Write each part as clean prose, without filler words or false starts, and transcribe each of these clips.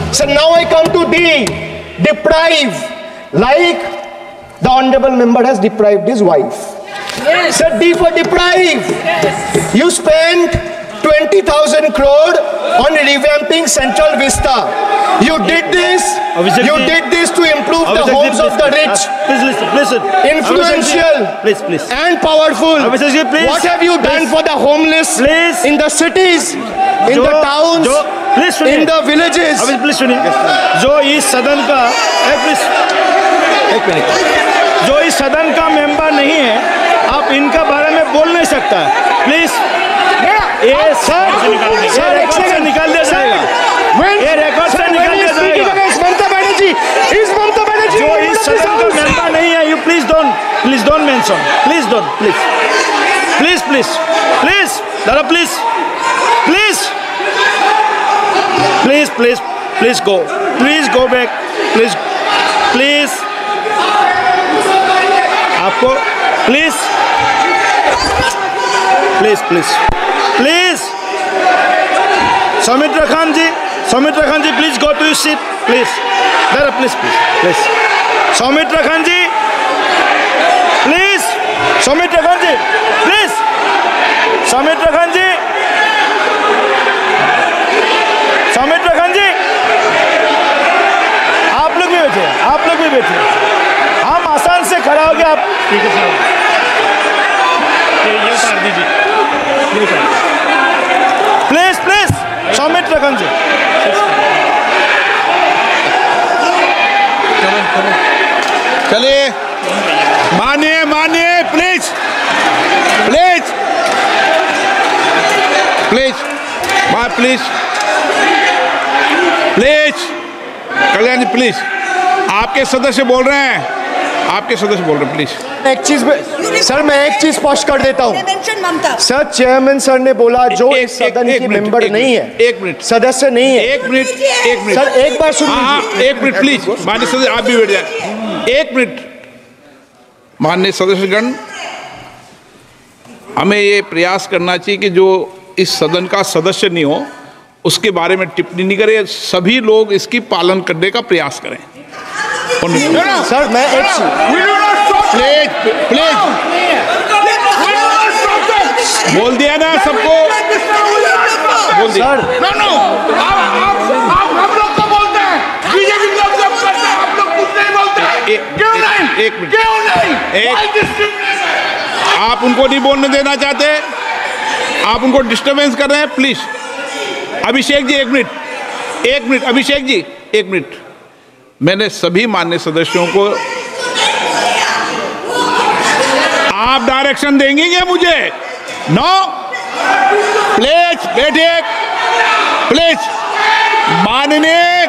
So now I come to D, deprive, like the honorable member has deprived his wife. Yes. So D for deprive. Yes. You spent 20,000 crore on revamping Central Vista. You did this. You did this to improve the homes of the rich. Please listen. Influential Please. and powerful. Please. What have you done for the homeless Please. in the cities, in the towns, in the villages? Please सुनिए, जो इस सदन का एक minute, जो इस सदन का मेंबर नहीं है, आप इनका बारे में बोल नहीं सकता। प्लीज ये सर रिकॉर्ड से निकाल दिया जाएगा। ये रिकॉर्ड से निकाल दिया जाएगा। ममता बनर्जी जो इस सदन का मेंबर नहीं है, you please don't mention, please दादा प्लीज गो बैक प्लीज आपको please Soumitra Khan ji please go to your seat please दादा प्लीज सौमित्र खान जी प्लीज आप लोग भी बैठे हम आसान से खड़ा हो गए। आप ठीक है साहब, ये उतार दीजिए प्लीज सौमित्र खान जी। चलिए मानिए प्लीज कल्याण जी प्लीज, आपके सदस्य बोल रहे हैं प्लीज। एक चीज सर, मैं एक चीज स्पष्ट कर देता हूँ सर। चेयरमैन सर ने बोला जो इस सदन की मेंबर नहीं है, एक मिनट सदस्य नहीं है। एक मिनट सर एक बार सुन लीजिए। एक मिनट प्लीज, माननीय सदस्य आप भी बैठ जाए। एक मिनट माननीय सदस्यगण, हमें ये प्रयास करना चाहिए कि जो इस सदन का सदस्य नहीं हो उसके बारे में टिप्पणी नहीं करें। सभी लोग इसकी पालन करने का प्रयास करें। सर मैं एक प्लीज बोल दिया ना सबको, बोल दिया। हम लोग तो बोलते हैं, बीजेपी लोग जब करते हैं आप लोग कुछ नहीं बोलते। क्यों नहीं? एक मिनट, क्यों नहीं? आप उनको नहीं बोलने देना चाहते, आप उनको डिस्टर्बेंस कर रहे हैं। प्लीज अभिषेक जी एक मिनट अभिषेक जी एक मिनट। मैंने सभी मान्य सदस्यों को, आप डायरेक्शन देंगे क्या मुझे? नो, प्लीज बैठिए, प्लीज माननीय,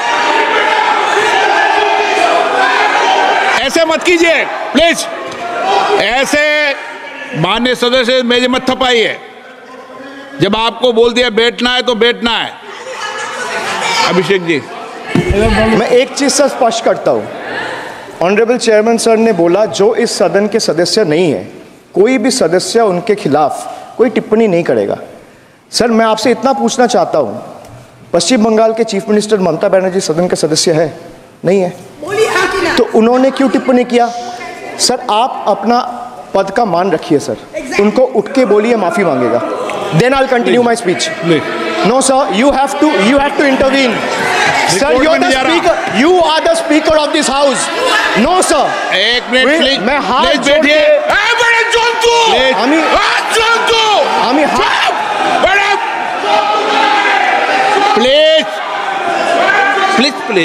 ऐसे मत कीजिए प्लीज, ऐसे मान्य सदस्य मेरे मत थपाइए। जब आपको बोल दिया बैठना है तो बैठना है। अभिषेक जी मैं एक चीज से स्पष्ट करता हूँ। ऑनरेबल चेयरमैन सर ने बोला जो इस सदन के सदस्य नहीं है, कोई भी सदस्य उनके खिलाफ कोई टिप्पणी नहीं करेगा। सर मैं आपसे इतना पूछना चाहता हूँ, पश्चिम बंगाल के चीफ मिनिस्टर ममता बनर्जी सदन के सदस्य है? नहीं है, तो उन्होंने क्यों टिप्पणी किया? सर आप अपना पद का मान रखिए सर, उनको उठ के बोलिए माफी मांगेगा। Then I'll continue my speech. No sir, you have to intervene. Sir, you're the speaker. You are the speaker of this house. No sir. एक मिनट प्लीज, मैं हाथ जोड़ के प्लीज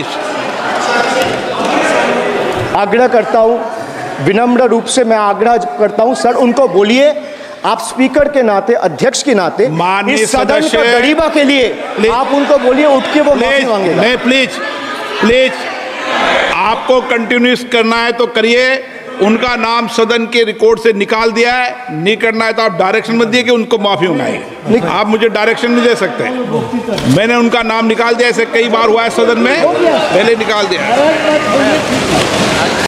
आग्रह करता हूँ, विनम्र रूप से मैं आग्रह करता हूँ सर, उनको बोलिए आप स्पीकर के नाते, अध्यक्ष के नाते, इस सदन का गरिमा के लिए आप उनको बोलिए उठ के वो माफी मांगेगा। नहीं प्लीज आपको कंटिन्यूस करना है तो करिए। उनका नाम सदन के रिकॉर्ड से निकाल दिया है, नहीं करना है तो आप डायरेक्शन मत दिए कि उनको माफी मंगाइए। आप मुझे डायरेक्शन नहीं दे सकते। मैंने उनका नाम निकाल दिया, ऐसे कई बार हुआ है सदन में, पहले निकाल दिया।